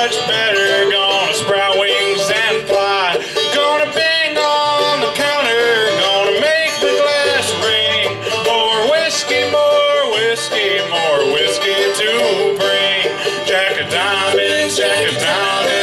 much better. Gonna sprout wings and fly. Gonna bang on the counter. Gonna make the glass ring. More whiskey, more whiskey, more whiskey to bring. Jack of diamonds, Jack of diamonds.